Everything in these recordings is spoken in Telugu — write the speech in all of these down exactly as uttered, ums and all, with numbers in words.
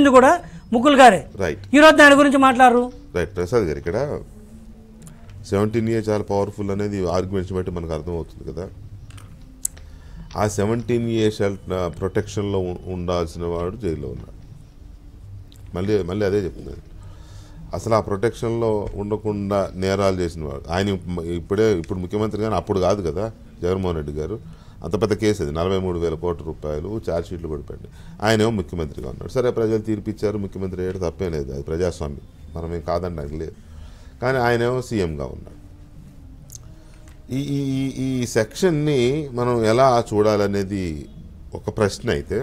వచ్చింది కూడా ముగ్గులు గారే. రైట్, ఈరోజు దాని గురించి మాట్లాడరు. రైట్ ప్రసాద్ గారు, ఇక్కడ సెవెంటీన్ ఏ చాలా పవర్ఫుల్ అనేది ఆర్గ్యుమెంట్స్ బట్టి మనకు అర్థమవుతుంది కదా. ఆ సెవెంటీన్ ఏ ప్రొటెక్షన్లో ఉండాల్సిన వాడు జైల్లో ఉన్నాడు. మళ్ళీ మళ్ళీ అదే చెప్తున్నాను, అసలు ఆ ప్రొటెక్షన్లో ఉండకుండా నేరాలు చేసిన వాడు ఆయన ఇప్పుడే ఇప్పుడు ముఖ్యమంత్రి కానీ అప్పుడు కాదు కదా జగన్మోహన్ రెడ్డి గారు. అంత పెద్ద కేసు అది, నలభై మూడు వేల కోట్ల రూపాయలు ఛార్జ్ షీట్లు కూడా పెట్టండి. ఆయనేమో ముఖ్యమంత్రిగా ఉన్నాడు. సరే ప్రజలు తీర్పిచ్చారు, ముఖ్యమంత్రి అయ్యాడు, తప్పేం లేదు, అది ప్రజాస్వామ్యం, మనమేం కాదనడానికి లేదు. కానీ ఆయనేమో సీఎంగా ఉన్నాడు. ఈ ఈ ఈ సెక్షన్ని మనం ఎలా చూడాలనేది ఒక ప్రశ్న అయితే,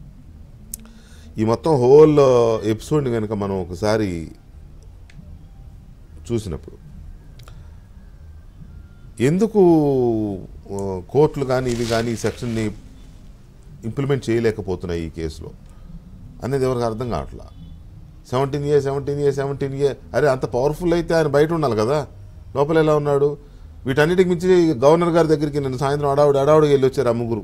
ఈ మొత్తం హోల్ ఎపిసోడ్ని కనుక మనం ఒకసారి చూసినప్పుడు ఎందుకు కోర్టులు కానీ ఇవి కానీ ఈ సెక్షన్ని ఇంప్లిమెంట్ చేయలేకపోతున్నాయి ఈ కేసులో అనేది ఎవరికి అర్థం కావట్లా. Seventeen A seventeen A seventeen A అరే అంత పవర్ఫుల్ అయితే ఆయన బయట ఉండాలి కదా, లోపల ఎలా ఉన్నాడు? వీటన్నిటికి మించి గవర్నర్ గారి దగ్గరికి నేను సాయంత్రం అడావుడు అడావుడికి వెళ్ళి వచ్చారు ఆ ముగ్గురు,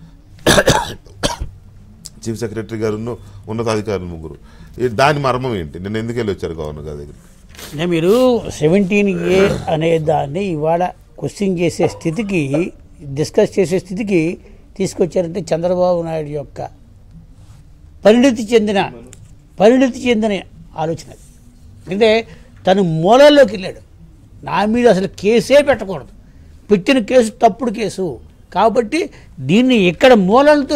చీఫ్ సెక్రటరీ గారు ఉన్నతాధికారులు ముగ్గురు. దాని మర్మం ఏంటి? నేను ఎందుకు వెళ్ళి వచ్చారు గవర్నర్ గారి దగ్గరికి? అంటే మీరు సెవెంటీన్ ఏ అనే దాన్ని ఇవాళ క్వశ్చన్ చేసే స్థితికి, డిస్కస్ చేసే స్థితికి తీసుకొచ్చారంటే చంద్రబాబు నాయుడు యొక్క పరిణితి చెందిన పరిణితి చెందిన ఆలోచన. అంటే తను మూలల్లోకి వెళ్ళాడు. నా మీద అసలు కేసే పెట్టకూడదు, పెట్టిన కేసు తప్పుడు కేసు కాబట్టి దీన్ని ఇక్కడ మూలలతో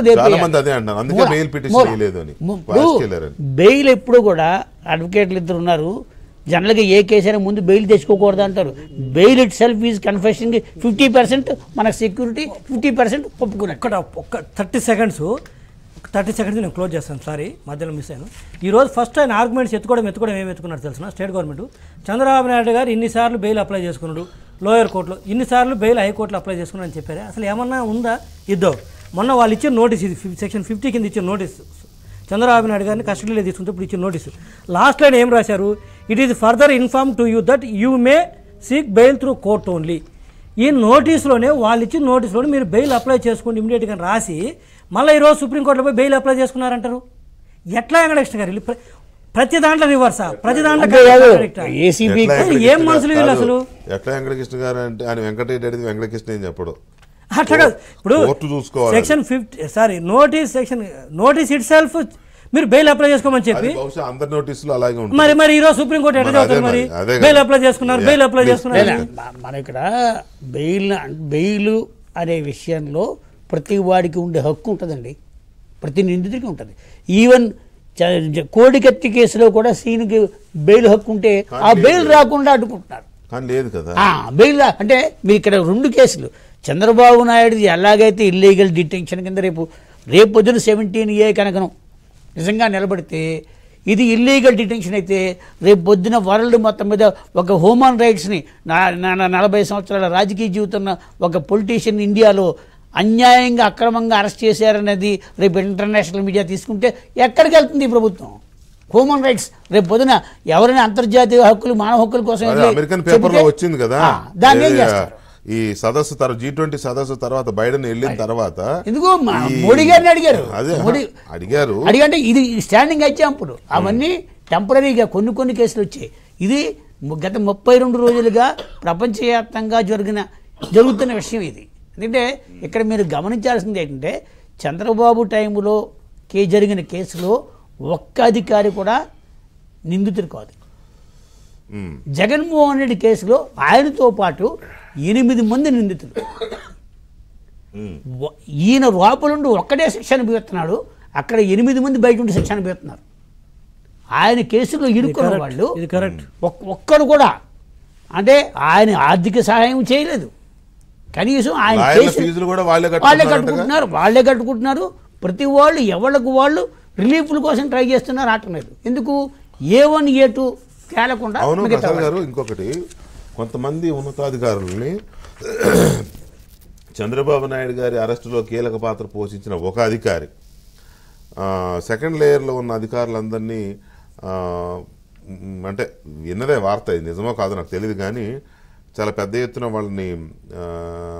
బెయిల్ ఎప్పుడు కూడా అడ్వకేట్లు ఇద్దరు ఉన్నారు. జనరల్గా ఏ కేసు అయినా ముందు బెయిల్ తెచ్చుకోకూడదు అంటారు. బెయిల్ ఇట్ సెల్ఫ్ ఈజ్ కన్ఫెషన్కి ఫిఫ్టీ పర్సెంట్ మనకు సెక్యూరిటీ, ఫిఫ్టీ పర్సెంట్ ఒప్పుకున్నాడు. ఒక్కడ ఒక్క థర్టీ సెకండ్స్ థర్టీ సెకండ్స్ నేను క్లోజ్ చేస్తాను, సారీ మధ్యలో మిస్ అయ్యాను. ఈరోజు ఫస్ట్ ఆయన ఆర్గ్యుమెంట్స్ ఎత్తుకోవడం ఎత్తుకోవడం ఏమి ఎత్తుకున్నారు తెలిసిన స్టేట్ గవర్నమెంట్ చంద్రబాబు నాయుడు గారు ఇన్నిసార్లు బెయిల్ అప్లై చేసుకున్నాడు లోయర్ కోర్టులో, ఇన్నిసార్లు బెయిల్ హైకోర్టులో అప్లై చేసుకున్నాడు అని చెప్పారు. అసలు ఏమన్నా ఉందా? ఇద్దాం మొన్న వాళ్ళు ఇచ్చిన నోటీస్, ఇది సెక్షన్ ఫిఫ్టీ కింద ఇచ్చిన నోటీస్, చంద్రబాబు నాయుడు గారిని కస్టడీలో తీసుకుంటే ఇప్పుడు ఇచ్చిన నోటీసు లాస్ట్ లైన్ ఏం రాశారు? It is further inform to you that you may seek bail through court only. ఈ నోటీస్లోనే వాళ్ళు ఇచ్చిన నోటీస్లోనే మీరు బెయిల్ అప్లై చేసుకోండి ఇమీడియట్గా రాసి మళ్ళీ ఈరోజు సుప్రీంకోర్టులో పోయి బెయిల్ అప్లై చేసుకున్నారంటారు. ఎట్లా వెంకటకృష్ణ గారు ప్రతి దాంట్లో రివర్సా? ప్రతి దాంట్లో ఏం మనుషులు వీళ్ళు అసలు? ఎట్లా వెంకటకృష్ణ గారు అంటే ఆయన వెంకటరెడ్డి వెంకటకృష్ణ ఏం చెప్పడు. అట్లా ఇప్పుడు section fifty sorry notice section notice itself మీరు బెయిల్ అప్లై చేసుకోమని చెప్పి అందరి నోటీసులు అలాగే ఉంటాయి. మరి మరి ఈరోజు సుప్రీంకోర్టు ఎట్లా చదువుతారు? మరి బెయిల్ అప్లై చేసుకున్నారు, బెయిల్ అప్లై చేసుకున్నారు. మన ఇక్కడ బెయిల్ బెయిల్ అనే విషయంలో ప్రతి వాడికి ఉండే హక్కు ఉంటుందండి, ప్రతి నిందితుడికి ఉంటుంది. ఈవెన్ కోడికత్తి కేసులో కూడా సీన్కి బెయిల్ హక్కు ఉంటే ఆ బెయిల్ రాకుండా అడ్డుకుంటున్నారు. లేదు కదా బెయిల్ అంటే మీరు ఇక్కడ రెండు కేసులు చంద్రబాబు నాయుడు ఎలాగైతే ఇల్లీగల్ డిటెన్షన్ కింద రేపు రేపు పొద్దున సెవెంటీన్ ఏ కనుకను నిజంగా నిలబడితే ఇది ఇల్లీగల్ డిటెన్షన్ అయితే రేపు పొద్దున వరల్డ్ మొత్తం మీద ఒక హ్యూమన్ రైట్స్ని నలభై సంవత్సరాల రాజకీయ జీవితం ఒక పొలిటీషియన్ ఇండియాలో అన్యాయంగా అక్రమంగా అరెస్ట్ చేశారనేది రేపు ఇంటర్నేషనల్ మీడియా తీసుకుంటే ఎక్కడికి వెళ్తుంది ఈ ప్రభుత్వం? హ్యూమన్ రైట్స్ రేపు పొద్దున ఎవరైనా అంతర్జాతీయ హక్కులు మానవ హక్కుల కోసం అమెరికన్ పేపర్లో వచ్చింది కదా, దాన్ని ఏం చేస్తారు? ఈ సదస్సు తర్వాత జీ ట్వంటీ సదస్సు తర్వాత బైడెన్ వెళ్ళిన తర్వాత ఎందుకు మోడీ గారిని అడిగారు, అడిగారు అడిగంటే ఇది స్టాండింగ్ ఎగ్జాంపుల్. అవన్నీ టెంపరీగా కొన్ని కొన్ని కేసులు వచ్చాయి. ఇది గత ముప్పై రెండు రోజులుగా ప్రపంచవ్యాప్తంగా జరిగిన జరుగుతున్న విషయం ఇది. ఎందుకంటే ఇక్కడ మీరు గమనించాల్సింది ఏంటంటే చంద్రబాబు టైంలో కే జరిగిన కేసులో ఒక్క అధికారి కూడా నిందితుడు కాదు. జగన్మోహన్ రెడ్డి కేసులో ఆయనతో పాటు ఎనిమిది మంది నిందితులు. ఈయన లోపలుండి ఒక్కడే శిక్ష అనుభవిస్తున్నాడు, అక్కడ ఎనిమిది మంది బయట ఉండి శిక్ష అనుభవిస్తున్నారు. ఆయన కేసులో ఇరుక్కున్న వాళ్ళు ఒక్కరు కూడా అంటే ఆయన ఆర్థిక సహాయం చేయలేదు, కనీసం ఆయన కేసు వాళ్ళే కట్టుకుంటున్నారు వాళ్ళే కట్టుకుంటున్నారు ప్రతి వాళ్ళు ఎవరికి వాళ్ళు రిలీఫ్ల కోసం ట్రై చేస్తున్నారు. ఆటలేదు ఎందుకు? ఏ వన్ ఏ టూ తేలకుండా. ఇంకొకటి కొంతమంది ఉన్నతాధికారులని చంద్రబాబు నాయుడు గారి అరెస్టులో కీలక పాత్ర పోషించిన ఒక అధికారి సెకండ్ లేయర్లో ఉన్న అధికారులందరినీ అంటే విన్నదే వార్త, ఇది నిజమో కాదో నాకు తెలియదు కానీ చాలా పెద్ద ఎత్తున వాళ్ళని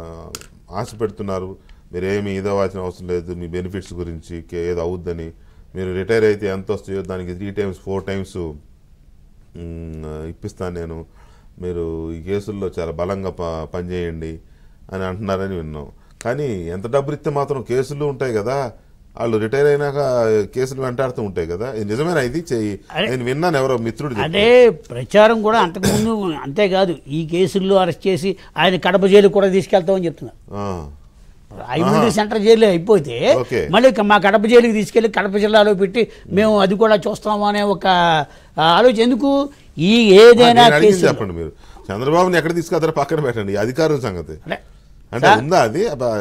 ఆశ పెడుతున్నారు. మీరేమి ఇదవ్వాల్సిన అవసరం లేదు, మీ బెనిఫిట్స్ గురించి ఏదో అవుద్దని మీరు రిటైర్ అయితే ఎంత వస్తాయో దానికి త్రీ టైమ్స్ ఫోర్ టైమ్స్ ఇప్పిస్తాను నేను, మీరు ఈ కేసుల్లో చాలా బలంగా ప పనిచేయండి అని అంటున్నారని విన్నాం. కానీ ఎంత డబ్బులు ఇస్తే మాత్రం కేసులు ఉంటాయి కదా, వాళ్ళు రిటైర్ అయినాక కేసులు వెంటాడుతూ ఉంటాయి కదా, ఇది నిజమేనా? ఇది చెయ్యి నేను విన్నాను, ఎవరో మిత్రుడు. అంటే ప్రచారం కూడా అంతకుముందు అంతేకాదు, ఈ కేసుల్లో అరెస్ట్ చేసి ఆయన కడప జైలు కూడా తీసుకెళ్తామని చెప్తున్నారు. ఐదు సెంట్రల్ జైలు అయిపోతే మళ్ళీ మా కడప జైలుకి తీసుకెళ్లి కడప జిల్లాలో పెట్టి మేము అది కూడా చూస్తాము అనే ఒక ఆలోచన ఎందుకు? ఈ ఏదైనా కేసు చెప్పండి, మీరు చంద్రబాబుని ఎక్కడ తీసుకెళ్తారో పక్కన పెట్టండి, అధికారుల సంగతి అంటే ఉందా? అది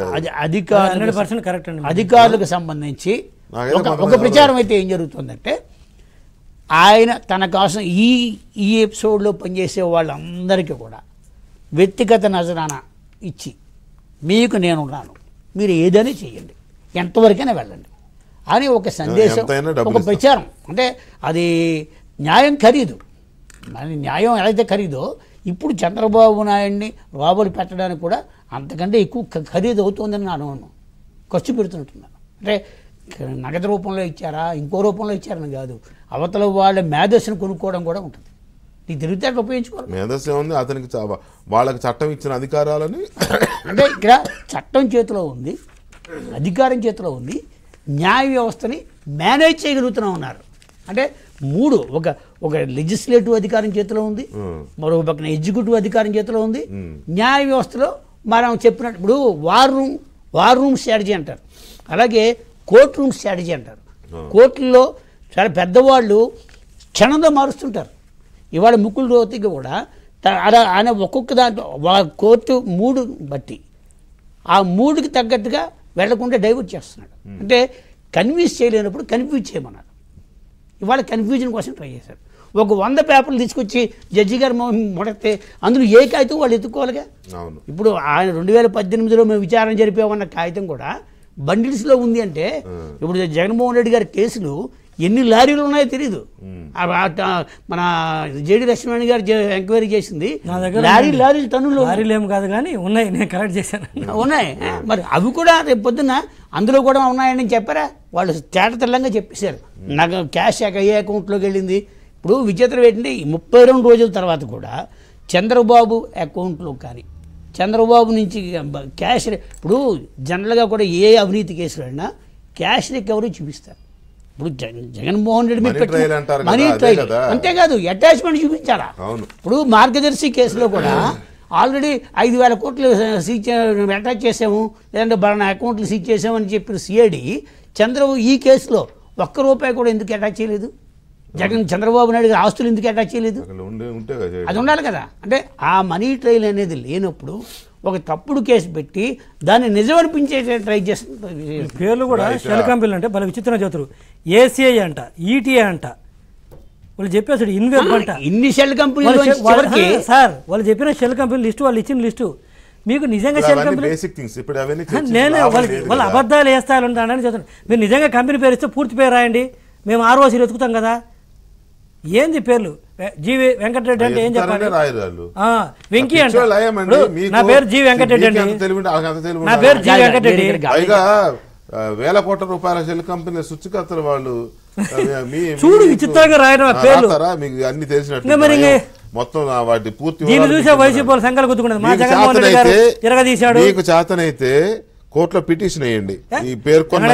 అధికారులకు సంబంధించి ఒక ప్రచారం అయితే ఏం జరుగుతుందంటే, ఆయన తన కోసం ఈ ఈ ఎపిసోడ్లో పనిచేసే వాళ్ళందరికీ కూడా వ్యక్తిగత నజరానా ఇచ్చి మీకు నేనున్నాను, మీరు ఏదైనా చేయండి, ఎంతవరకైనా వెళ్ళండి అని ఒక సందేశం, ఒక ప్రచారం. అంటే అది న్యాయం ఖరీదు, మరి న్యాయం ఎలా ఖరీదో ఇప్పుడు చంద్రబాబు నాయుడిని లోపలి పెట్టడానికి కూడా అంతకంటే ఎక్కువ ఖరీదు అవుతుందని నేను ఖర్చు పెడుతుంటున్నాను. అంటే నగదు రూపంలో ఇచ్చారా, ఇంకో రూపంలో ఇచ్చారని కాదు, అవతల వాళ్ళ మేధస్సును కొనుక్కోవడం కూడా ఉంటుంది. నీకు తెలివితేటలు ఉపయోగించుకోవాలి. మేధస్సు ఉంది అతనికి, వాళ్ళకి చట్టం ఇచ్చిన అధికారాలని. అంటే ఇక్కడ చట్టం చేతిలో ఉంది, అధికారం చేతిలో ఉంది, న్యాయ వ్యవస్థని మేనేజ్ చేయగలుగుతూనే ఉన్నారు. అంటే మూడు, ఒక ఒక లెజిస్లేటివ్ అధికారం చేతిలో ఉంది, మరో పక్కన ఎగ్జిక్యూటివ్ అధికారం చేతిలో ఉంది, న్యాయ వ్యవస్థలో మనం చెప్పినట్టు ఇప్పుడు war room war room strategy అంటారు, అలాగే కోర్ట్ రూమ్ స్ట్రాటజీ అంటారు. కోర్టుల్లో చాలా పెద్దవాళ్ళు క్షణంలో మారుస్తుంటారు. ఇవాళ ముకుల్ రోహత్గి కూడా అలా ఆయన ఒక్కొక్క దాంట్లో కోర్టు మూడు బట్టి ఆ మూడుకి తగ్గట్టుగా వెళ్లకుండా డైవర్ట్ చేస్తున్నాడు. అంటే కన్విన్స్ చేయలేనప్పుడు కన్ఫ్యూజ్ చేయమన్నాడు. ఇవాళ కన్ఫ్యూజన్ కోసం ట్రై చేశారు. ఒక వంద పేపర్లు తీసుకొచ్చి జడ్జి గారు మొడతే అందులో ఏ కాగితం వాళ్ళు ఎత్తుకోవాలిగా. ఇప్పుడు ఆయన రెండు వేల పద్దెనిమిదిలో మేము విచారణ జరిపామన్న కాగితం కూడా బండిల్స్లో ఉంది. అంటే ఇప్పుడు జగన్మోహన్ రెడ్డి గారి కేసులు ఎన్ని లారీలు ఉన్నాయో తెలియదు. మన జేడి లక్ష్మణ్ గారు ఎంక్వైరీ చేసింది లారీ లారీలు టన్నులు లారీలు ఏం కాదు కానీ ఉన్నాయి, నేను కరెక్ట్ చేశాను, ఉన్నాయి. మరి అవి కూడా రేపు పొద్దున్న అందులో కూడా ఉన్నాయని చెప్పారా? వాళ్ళు తేట తెల్లంగా చెప్పేశారు. నాకు క్యాష్ ఏ అకౌంట్లోకి వెళ్ళింది. ఇప్పుడు విచిత్రం ఏంటంటే ముప్పై రెండు రోజుల తర్వాత కూడా చంద్రబాబు అకౌంట్లో కానీ చంద్రబాబు నుంచి క్యాష్, ఇప్పుడు జనరల్గా కూడా ఏ అవినీతి కేసులు అయినా క్యాష్ రికవరీ చూపిస్తారు. ఇప్పుడు జగన్మోహన్ రెడ్డి మీద మనీ ట్రైల్, అంతేకాదు అటాచ్మెంట్ చూపించారా? ఇప్పుడు మార్గదర్శి కేసులో కూడా ఆల్రెడీ ఐదు వేల కోట్లు సీజ్ అటాచ్ చేసాము, లేదంటే బలానా అకౌంట్లు సీజ్ చేసామని చెప్పిన సిఐడి చంద్రబాబు ఈ కేసులో ఒక్క రూపాయి కూడా ఎందుకు అటాచ్ చేయలేదు? జగన్ చంద్రబాబు నాయుడు గారి ఆస్తులు ఎందుకు అటాచ్ చేయలేదు? అది ఉండాలి కదా. అంటే ఆ మనీ ట్రైల్ అనేది లేనప్పుడు ఒక తప్పుడు కేసు పెట్టి దాన్ని నిజం అనిపించే ట్రై చేస్తుంది. పేర్లు కూడా షెల్ కంపెనీలు అంటే వాళ్ళ విచిత్రంగా చదువుతారు. ఏసీఐ అంట, ఈటీఐ అంట, వాళ్ళు చెప్పేసాడు ఇన్వెస్ట్ అంట, ఇన్ని షెల్ కంపెనీలు సార్ వాళ్ళు చెప్పిన షెల్ కంపెనీ లిస్టు, వాళ్ళు ఇచ్చిన లిస్టు మీకు నిజంగా షెల్ కంపెనీ నేను వాళ్ళ అబద్ధాలు వేస్తాను అని చెప్తాను. మీరు నిజంగా కంపెనీ పేరు ఇస్తే పూర్తి పేరు రాయండి, మేము ఆర్ఓసీ వెతుకుతాం కదా. ఏంది పేర్లు? జీవి వెంకటరెడ్డి అంటే ఏం చెప్పాలి? వెంకీ అంటే నా పేరు జీ వెంకటరెడ్డి అండి, నా పేరు జీ వెంకటరెడ్డి. వేల కోట్ల రూపాయల షెల్ కంపెనీ సుచ్చికత్తలు వాళ్ళు చూడు విచిత్రంగా రాయడం పేర్లు మీకు అన్ని తెలిసినట్టు మొత్తం వాటి పూర్తి చూసే వైసీపీ సంఖ్యలు గుర్తుకున్నది. మా జగన్మోహన్ రెడ్డి గారు తిరగదీశాడు. మీకు చేతనైతే కోర్టులో పిటిషన్ వేయండి, ఈ పేర్కొన్న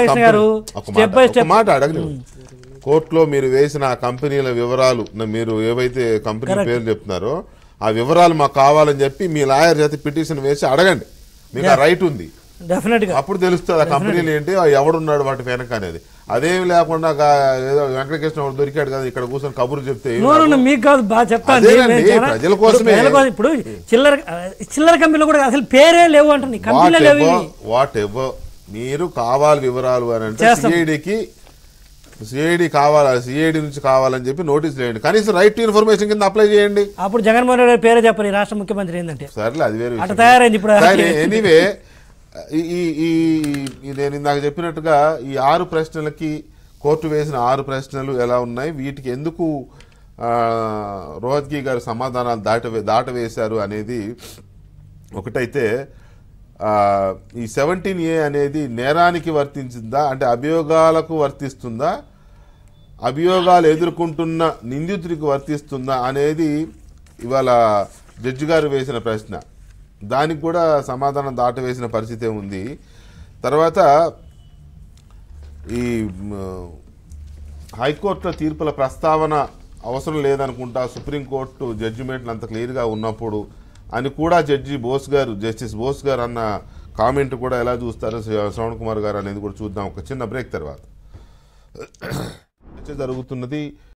మాట అడగలేదు. కోర్టులో మీరు వేసిన ఆ కంపెనీల వివరాలు, మీరు ఏవైతే కంపెనీ పేర్లు చెప్తున్నారో ఆ వివరాలు మాకు కావాలని చెప్పి మీ లాయర్ చేత పిటిషన్ వేసి అడగండి, మీకు ఆ రైట్ ఉంది. అప్పుడు తెలుస్తుంది ఆ కంపెనీలు ఏంటి, ఎవడున్నాడు వాటి వెనక అనేది. అదేమి లేకుండా ఏదో వెంకటకృష్ణ దొరికాడు కదా ఇక్కడ కూర్చొని కబుర్లు చెప్తే మీకు కాదు బాగా చెప్తాను, ప్రజల కోసమే. ఇప్పుడు చిల్లర చిల్లర కంపెనీలు కూడా అసలు పేరే లేవు అంటుంది. వాట్ ఎవర్ మీరు కావాలి వివరాలు అని అంటే సిఐడికి సిఐడి కావాలా, సిఐడి నుంచి కావాలని చెప్పి నోటీస్ చేయండి, కనీసం రైట్ టు ఇన్ఫర్మేషన్ కింద అప్లై చేయండి. అప్పుడు జగన్మోహన్ రెడ్డి పేరే చెప్పాలి రాష్ట్ర ముఖ్యమంత్రి ఏంటంటే. సర్లే అది వేరే అట్లా తయారైంది ఇప్పుడు. ఎనీవే ఈ ఈ నేను ఇందాక చెప్పినట్టుగా ఈ ఆరు ప్రశ్నలకి కోర్టు వేసిన ఆరు ప్రశ్నలు ఎలా ఉన్నాయి, వీటికి ఎందుకు రోహత్గి గారు సమాధానాలు దాట దాటవేశారు అనేది ఒకటైతే, ఈ సెవెంటీన్ ఏ అనేది నేరానికి వర్తించిందా అంటే అభియోగాలకు వర్తిస్తుందా అభియోగాలు ఎదుర్కొంటున్న నిందితుడికి వర్తిస్తుందా అనేది ఇవాళ జడ్జి గారు వేసిన ప్రశ్న. దానికి కూడా సమాధానం దాటవేసిన పరిస్థితే ఉంది. తర్వాత ఈ హైకోర్టులో తీర్పుల ప్రస్తావన అవసరం లేదనుకుంటా, సుప్రీంకోర్టు జడ్జిమెంట్లు అంత క్లియర్గా ఉన్నప్పుడు అని కూడా జడ్జి బోస్ గారు, జస్టిస్ బోస్ గారు అన్న కామెంట్ కూడా ఎలా చూస్తారో శ్రవణ్ కుమార్ గారు అనేది కూడా చూద్దాం ఒక చిన్న బ్రేక్ తర్వాత. జరుగుతున్నది